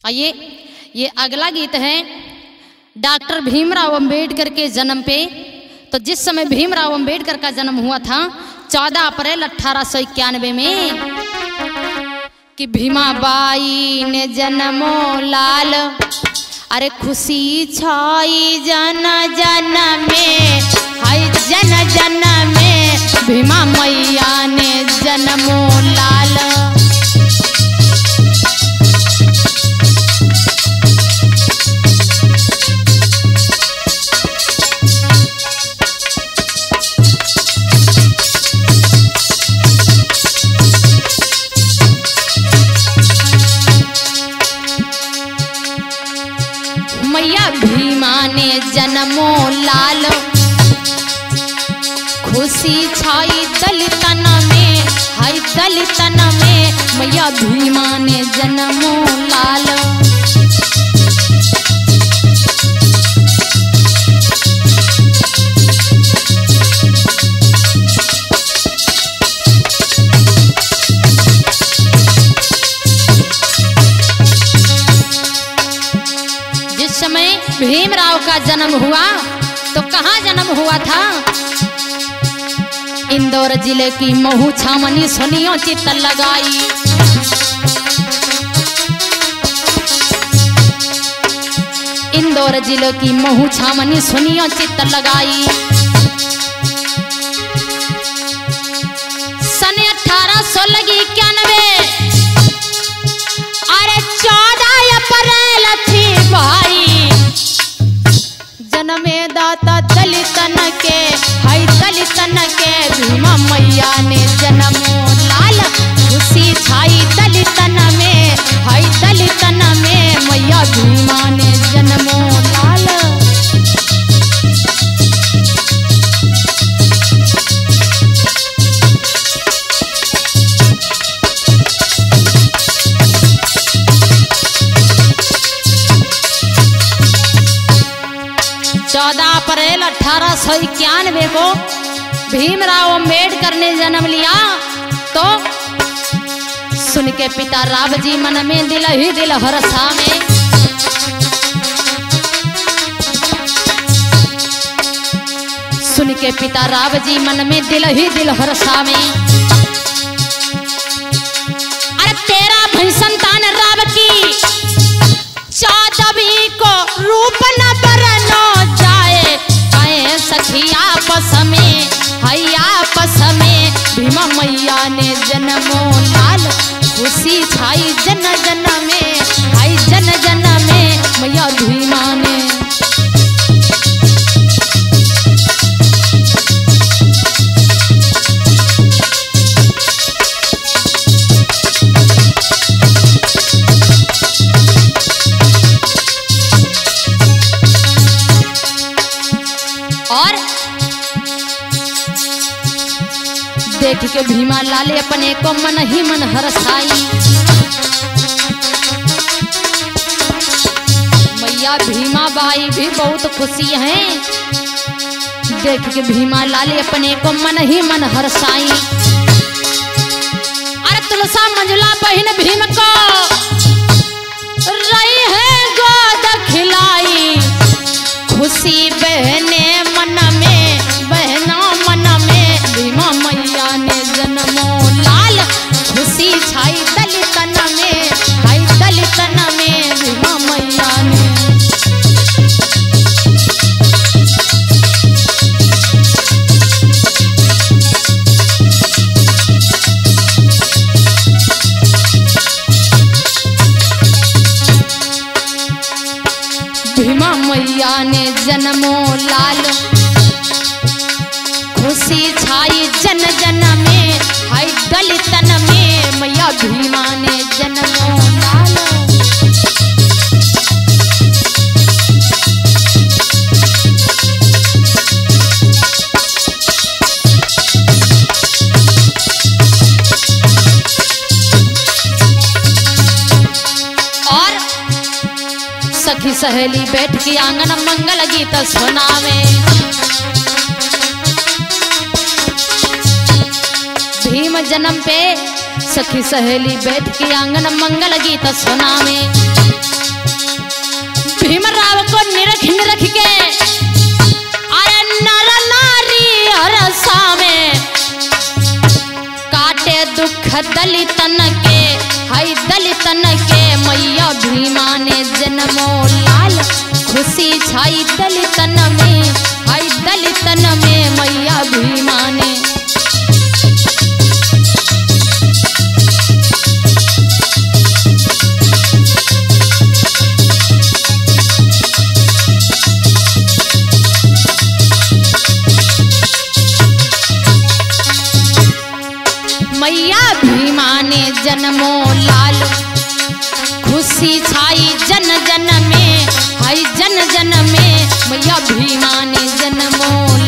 आइए ये अगला गीत है डॉक्टर भीमराव अंबेडकर के जन्म पे। तो जिस समय भीमराव अंबेडकर का जन्म हुआ था 14 अप्रैल 1891 में कि भीमाबाई ने जन्मो लाल, अरे खुशी छाई जन जन में, हाय जन जन में भीमा मैया ने जन्मो लाल। मैया भीमा ने जन्मो लाल, खुशी छाई दलितन में, हाय दलितन में मैया भीमा ने जन्मो लाल। जिस समय भीमराव का जन्म हुआ तो कहाँ जन्म हुआ था? इंदौर जिले की महू छावनी सुनियो चित्त लगाई। इंदौर जिले की महू छावनी सुनियो चित्त लगाई। सन 1891 अरे 14 अप्रैल थी भाई, जन्मे दाता दलितन के, हाय दलितन के भीमा मैया ने जन्मो लाल। खुशी छाई दलितन में, हाय दलितन में मैया भीमा ने जन्मो लाल। अप्रैल 1891 को भीमराव अंबेडकर ने जन्म लिया। तो सुन के पिता रावजी मन में दिल ही दिल हर्षा में, सुन के पिता रावजी मन में दिल ही दिल हर्षा में। अरे तेरा भई संतान राव की 14वीं को रूप न बरनो जाए, आए सखी आपस में, हाय आपस में भीमा मैया ने जन्मो लाल। खुशी छाई जन जन में, हाय जन जन में मैया भीमा ने। और देख के भीमा लाले अपने को मन ही मन हर्षाई। मैया भीमा बाई भी बहुत खुशी हैं। देख के भीमा लाले अपने को मन ही मन हर्षाई। अरे तुलसा मंजुला बहन भीम को रही है गोद खिलाई। खुशी बहने मन में, बहना मन में भीमा मैया ने जन्मो लाल। खुशी छाई दलितन में, हाय दलितन में भीमा मैया ने। भीमा मैया ने जन्मो लाल। खुशी छाई जन जन में, हाय दलितन में मैया भीमा ने जन्मो लाल। और सखी सहेली बैठ के आंगन मंगल गीत सुनावे। भीम जन्म पे सखी सहेली बैठ के आंगन मंगल गीत सुनावे। निरख निरख के अरे नर नारी हरसा में काटे दुख दलितन के, हाय दलितन के मैया भीमा ने जन्मो लाल खुशी छाई दलितन में, हाय दलितन में मैया भीमा ने। मैया भीमा ने जन्मो लाल खुशी छाई जन जन में, हाय जन जन में मैया भीमा ने जन्मो